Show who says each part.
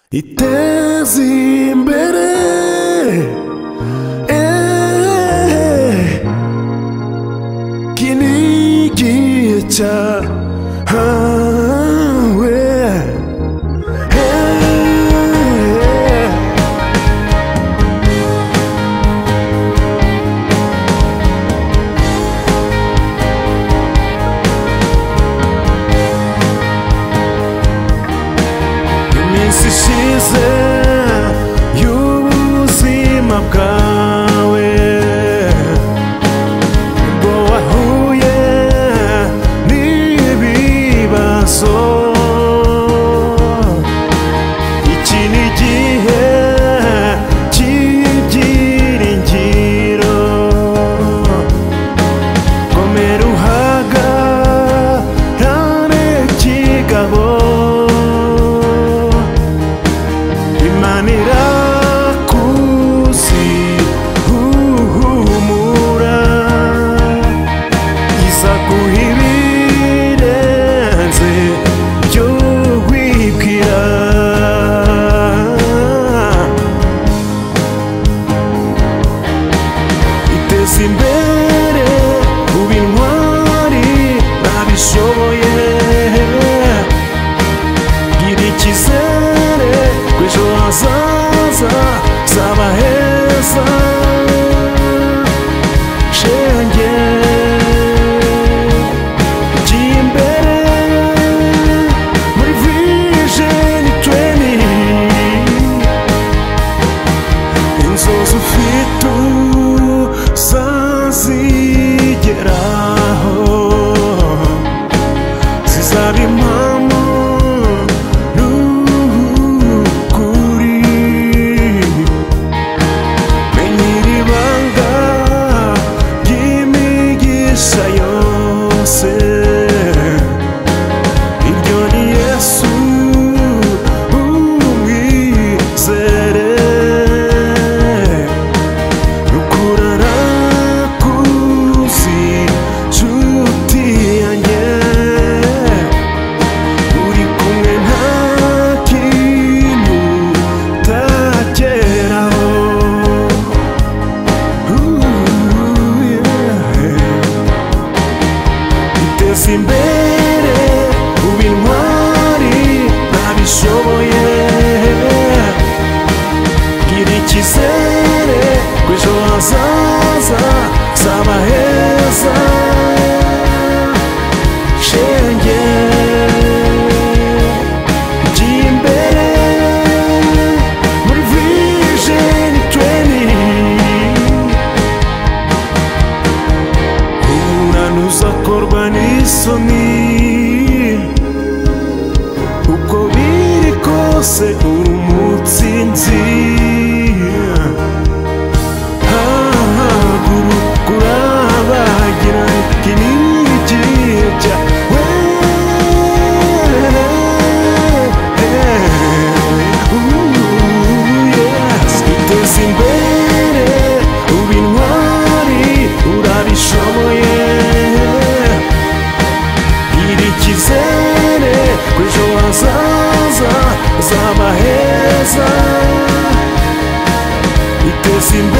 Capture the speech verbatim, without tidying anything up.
Speaker 1: ITEZE IMBERE, eh, kinigicha hawe, eh, iminsi ishize y'ubuzima bwawe ubwo wahuye n'ibibazo, iki ni igihe cy'ibyiringiro, komera uhagarare kigabo, Imana irakuzi humura, izaguha ibirenze ibyo wibwira. Iteze imbere ube intwari ntabishoboye, gira icyizere ko ejo hazaza zaba heza, shenge jya imbere muri vision twenty, inzozi ufite uzazigeraho, zizaba impamo n'ukuri, menya iri banga ry'imigisha yose, iryo ni Yesu umwizere, rukura arakuzi nshuti yanjye, uri kumwe nta kintu utageraho. Ooh, yeah. Iteze imbere ube intwari ntabishoboye, gira icyizere ko ejo hazaza zaba heza, shenge jya imbere muri vision twenty, humura ntuzakorwa n'isoni, uko biri kose uri umutsinzi, haguruka urabagirane, iki ni igihe cyawe, ooh, yes. Iteze imbere ube intwari urabishoboye, gira icyizere ko ejo hazaza zaba heza, iteze imbere